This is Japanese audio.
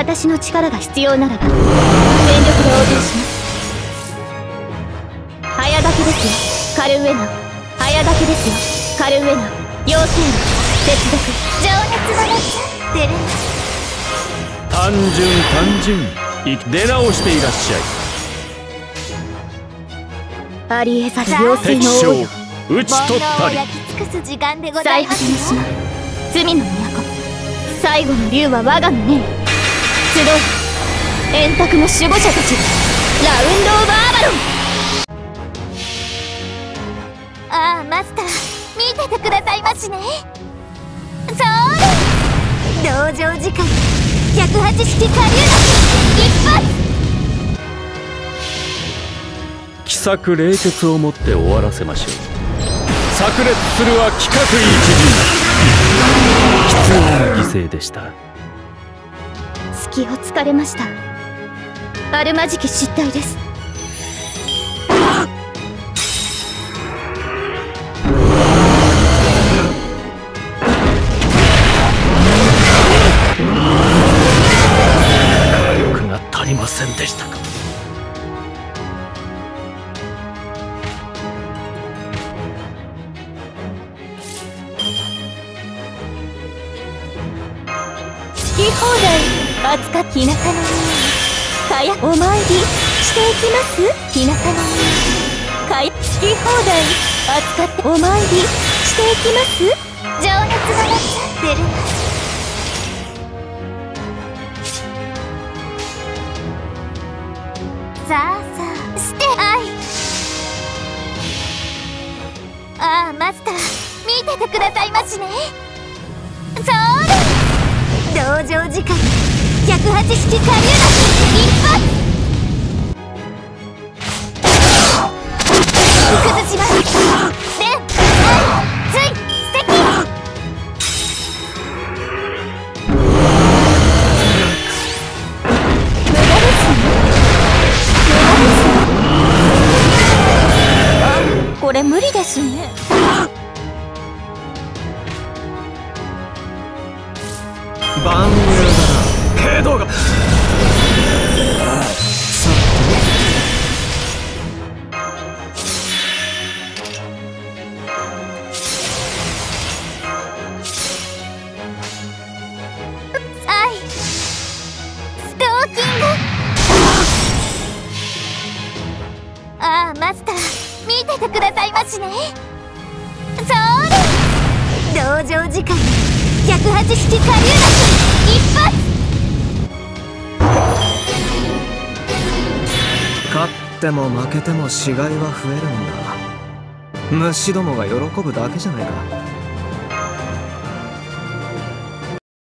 私の力が必要ならば全力で応答します。早炊きですよカルウェナ。早炊きですよカルウェナ。妖精の接続情熱の夏出る単純出直していらっしゃい。 ありえざる妖精の王よ、 討ち取ったり。 最果ての島、罪の都、最後の竜は我がのね。集え円卓の守護者たち、ラウンド・オブ・アバロン。 ああマスター、見ててくださいましね。そうだ、道場時間108式下流弾一発。 奇策冷徹をもって終わらせましょう。炸裂するは規格一陣。必要な犠牲でした。 隙を突かれました。あるまじき失態です。 火力が足りませんでしたか。 好き放題扱っ日向のかやお参りしていきます。日向のかや好き放題扱ってお参りしていきます。情熱の夏出るさあさあしてああマスター、見ててくださいましね。そうだ、道場時間108式下流弾一発。崩します。で、つい関無駄ですね。これ無理ですね。 万有だな、けどがストーキング。ああマスター、見ててくださいましね。そうだ、道場時間108式下流弾一発。 勝っても負けても死骸は増えるんだ。虫どもが喜ぶだけじゃないか。